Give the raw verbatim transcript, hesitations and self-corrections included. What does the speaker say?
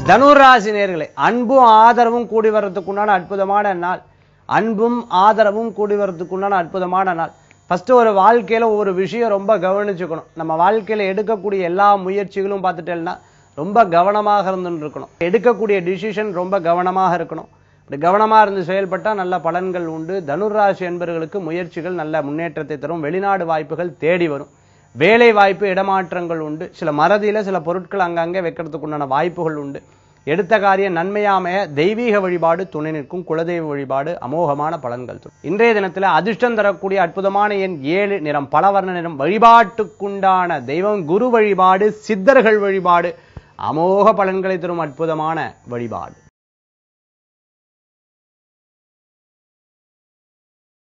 தனுராசி நேயர்களே, அன்பும் ஆதரவும் கூடி வர்றதுக்குண்டான அற்புதமான நாள். அன்பும் ஆதரவும் கூடி வர்றதுக்குண்டான அற்புதமான நாள். ஃபர்ஸ்ட் ஒரு வாழ்க்கையில ஒரு விஷயம் ரொம்ப கவனிச்சுக்கணும். நம்ம வாழ்க்கையில எடுக்கக்கூடிய எல்லா முயற்சிகளும் பார்த்துட்டேன்னா ரொம்ப கவனமாக இருந்து இருக்கணும். எடுக்கக்கூடிய டிசிஷன் ரொம்ப கவனமாக இருக்கணும். இப்படி கவனமா இருந்து செயல்பட்டா நல்ல பலன்கள் உண்டு. தனுராசி என்பவர்களுக்கு முயற்சிகள் நல்ல முன்னேற்றத்தை தரும். வெளிநாடு வாய்ப்புகள் தேடி வரும். வேலை வாய்ப்பு இடமாற்றங்கள் உண்டு. சில மறதியில சில பொருட்கள் அங்கங்கே வைக்கிறதுக்கு உண்டான வாய்ப்புகள் உண்டு. எடுத்த காரியம் நன்மையாமைய தெய்வீக வழிபாடு துணை நிற்கும். குலதெய்வ வழிபாடு அமோகமான பலன்கள் தரும். இன்றைய தினத்துல அதிர்ஷ்டம் தரக்கூடிய அற்புதமான எண் ஏழு, நிறம் பலவர்ண நிறம். வழிபாட்டுக்குண்டான தெய்வம் குரு வழிபாடு, சித்தர்கள் வழிபாடு அமோக பலன்களை தரும் அற்புதமான வழிபாடு.